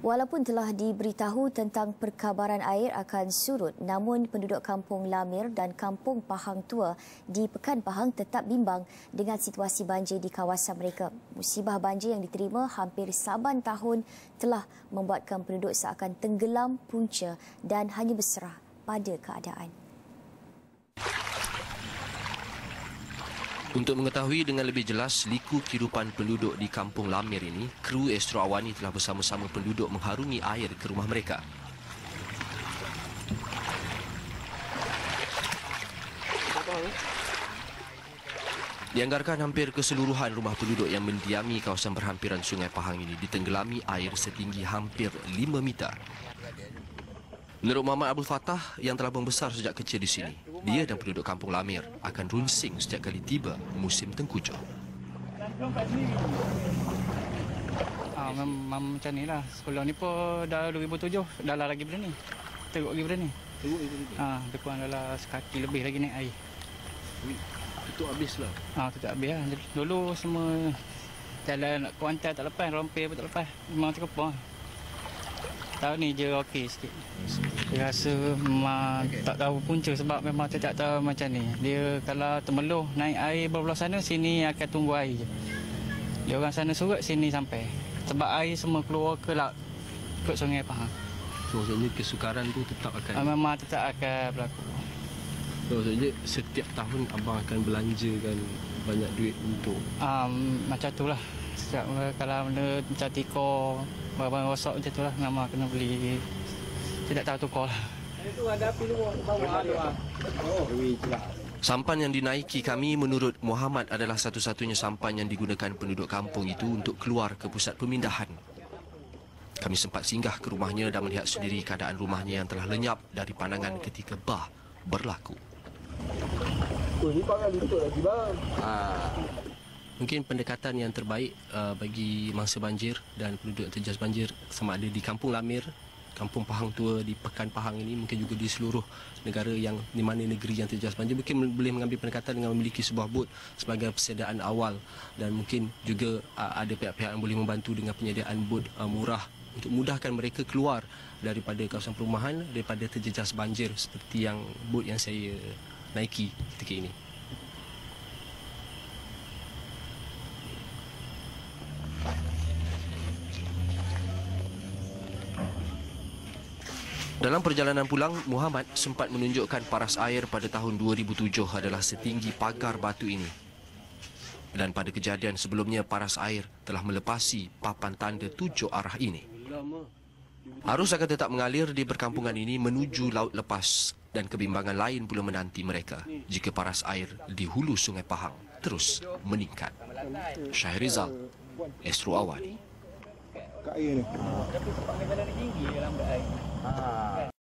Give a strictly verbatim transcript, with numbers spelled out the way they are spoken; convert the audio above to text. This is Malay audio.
Walaupun telah diberitahu tentang perkabaran air akan surut, namun penduduk Kampung Lamir dan Kampung Pahang Tua di Pekan Pahang tetap bimbang dengan situasi banjir di kawasan mereka. Musibah banjir yang diterima hampir saban tahun telah membuatkan penduduk seakan tenggelam punca dan hanya berserah pada keadaan. Untuk mengetahui dengan lebih jelas liku kehidupan penduduk di Kampung Lamir ini, kru Astro Awani telah bersama-sama penduduk mengharungi air ke rumah mereka. Dianggarkan hampir keseluruhan rumah penduduk yang mendiami kawasan berhampiran Sungai Pahang ini ditenggelami air setinggi hampir lima meter. Menurut Muhammad Abdul Fattah yang telah membesar sejak kecil di sini, dia dan penduduk Kampung Lamir akan runsing setiap kali tiba musim tengkujuh. Ah, memang macam ni lah. Sekolah ni pun dah dua ribu tujuh, dah lah lagi benda ni. Teruk lagi benda ni. Teruk lagi benda ni? Ah, dia kurang dah sekaki lebih lagi naik air. Itu habislah? Ah, itu tak habis lah. Dulu semua jalan nak kuantai tak lepas, rompeh pun tak lepas. Memang terkepung. Tahun ni je okey sikit. Dia rasa memang tak tahu punca sebab memang saya tak tahu macam ni. Dia kalau termeluh naik air belah sana, sini akan tunggu air je. Dia orang sana surut, sini sampai. Sebab air semua keluar ke laut, ke Sungai Pahang. So, maksudnya kesukaran tu tetap akan... Ah, memang tetap akan berlaku. So, maksudnya setiap tahun abang akan belanjakan banyak duit untuk... Um, macam tu lah. Setiap, kalau benda macam tikor, barang-barang rosak macam tu lah, memang kena beli. Tidak tahu tukar lah. Sampan yang dinaiki kami menurut Muhammad adalah satu-satunya sampan yang digunakan penduduk kampung itu untuk keluar ke pusat pemindahan. Kami sempat singgah ke rumahnya dan melihat sendiri keadaan rumahnya yang telah lenyap dari pandangan ketika bah berlaku. Ah, mungkin pendekatan yang terbaik uh, bagi mangsa banjir dan penduduk yang terjejas banjir sama ada di Kampung Lamir, Kampung Pahang Tua, di Pekan Pahang ini, mungkin juga di seluruh negara yang di mana negeri yang terjejas banjir, mungkin boleh mengambil pendekatan dengan memiliki sebuah bot sebagai persediaan awal, dan mungkin juga uh, ada pihak-pihak yang boleh membantu dengan penyediaan bot uh, murah untuk mudahkan mereka keluar daripada kawasan perumahan, daripada terjejas banjir seperti yang bot yang saya naiki ketika ini. Dalam perjalanan pulang, Muhammad sempat menunjukkan paras air pada tahun dua ribu tujuh adalah setinggi pagar batu ini. Dan pada kejadian sebelumnya, paras air telah melepasi papan tanda tujuh arah ini. Arus akan tetap mengalir di perkampungan ini menuju Laut Lepas dan kebimbangan lain pula menanti mereka jika paras air di hulu Sungai Pahang terus meningkat. Syahrizal, Astro Awani. Kat air ni. Tapi sebab medan tinggi dalam air. Ha.